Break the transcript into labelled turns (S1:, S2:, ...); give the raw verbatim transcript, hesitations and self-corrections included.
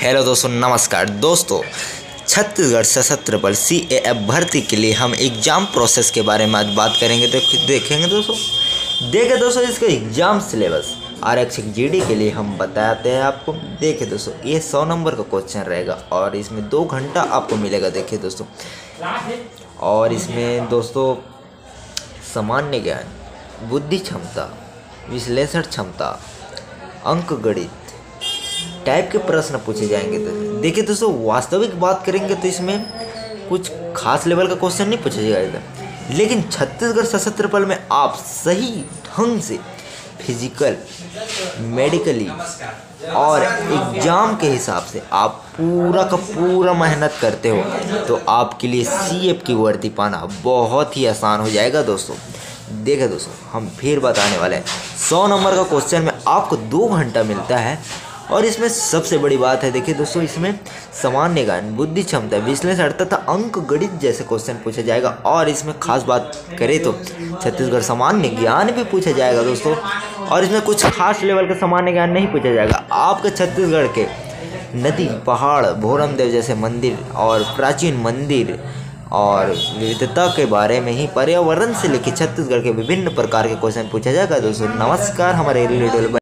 S1: Hello दोस्तों, नमस्कार दोस्तों। छत्तीसगढ़ सशस्त्र बल सी ए एफ भर्ती के लिए हम एग्ज़ाम प्रोसेस के बारे में आज बात करेंगे। तो देखेंगे दोस्तों देखें दोस्तों इसका एग्ज़ाम सिलेबस आरक्षक जीडी के लिए हम बताते हैं आपको। देखिए दोस्तों, ये सौ नंबर का क्वेश्चन रहेगा और इसमें दो घंटा आपको मिलेगा। देखिए दोस्तों, और इसमें दोस्तों सामान्य ज्ञान, बुद्धि क्षमता, विश्लेषण क्षमता, अंक गणित टाइप के प्रश्न पूछे जाएंगे। तो देखिए दोस्तों, वास्तविक बात करेंगे तो इसमें कुछ खास लेवल का क्वेश्चन नहीं पूछा जाएगा, लेकिन छत्तीसगढ़ सशस्त्र बल में आप सही ढंग से फिजिकल, मेडिकली और एग्ज़ाम के हिसाब से आप पूरा का पूरा मेहनत करते हो तो आपके लिए सी एफ की वर्दी पाना बहुत ही आसान हो जाएगा दोस्तों। देखिए दोस्तों, हम फिर बताने वाले हैं सौ नंबर का क्वेश्चन में आपको दो घंटा मिलता है और इसमें सबसे बड़ी बात है, देखिए दोस्तों, इसमें सामान्य ज्ञान, बुद्धि क्षमता, विश्लेषण तथा अंक गणित जैसे क्वेश्चन पूछा जाएगा। और इसमें खास बात करें तो छत्तीसगढ़ सामान्य ज्ञान भी पूछा जाएगा दोस्तों, और इसमें कुछ खास लेवल का सामान्य ज्ञान नहीं पूछा जाएगा। आपके छत्तीसगढ़ के नदी, पहाड़, भोरम देव जैसे मंदिर और प्राचीन मंदिर और विविधता के बारे में ही, पर्यावरण से लेकर छत्तीसगढ़ के विभिन्न प्रकार के क्वेश्चन पूछा जाएगा दोस्तों। नमस्कार, हमारे रिलेटेड